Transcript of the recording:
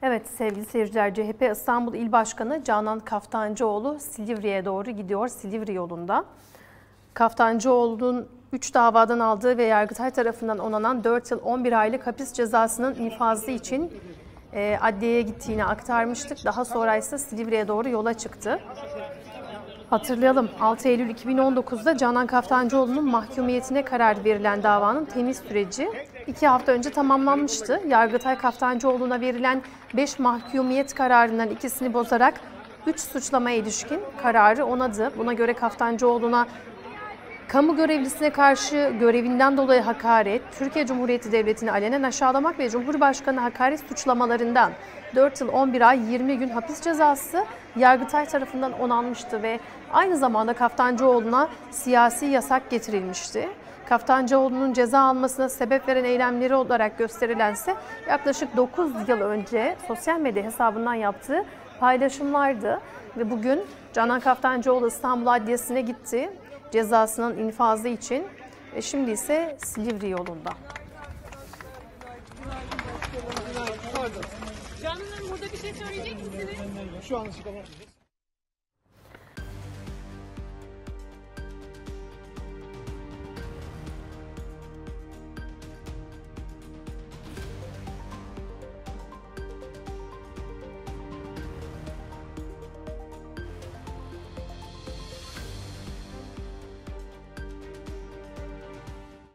Evet sevgili seyirciler, CHP İstanbul İl Başkanı Canan Kaftancıoğlu Silivri'ye doğru gidiyor, Silivri yolunda. Kaftancıoğlu'nun 3 davadan aldığı ve Yargıtay tarafından onanan 4 yıl 11 aylık hapis cezasının infazı için adliyeye gittiğini aktarmıştık. Daha sonra ise Silivri'ye doğru yola çıktı. Hatırlayalım, 6 Eylül 2019'da Canan Kaftancıoğlu'nun mahkumiyetine karar verilen davanın temiz süreci 2 hafta önce tamamlanmıştı. Yargıtay Kaftancıoğlu'na verilen 5 mahkumiyet kararından ikisini bozarak 3 suçlamaya ilişkin kararı onadı. Buna göre Kaftancıoğlu'na kamu görevlisine karşı görevinden dolayı hakaret, Türkiye Cumhuriyeti Devleti'ni alenen aşağılamak ve Cumhurbaşkanı hakaret suçlamalarından 4 yıl 11 ay 20 gün hapis cezası Yargıtay tarafından onanmıştı ve aynı zamanda Kaftancıoğlu'na siyasi yasak getirilmişti. Kaftancıoğlu'nun ceza almasına sebep veren eylemleri olarak gösterilense yaklaşık 9 yıl önce sosyal medya hesabından yaptığı paylaşımlardı. Ve bugün Canan Kaftancıoğlu İstanbul Adliyesi'ne gitti cezasının infazı için ve şimdi ise Silivri yolunda. Canan Hanım, burada bir şey söyleyecek misiniz? Şu an açıklama yapacağız.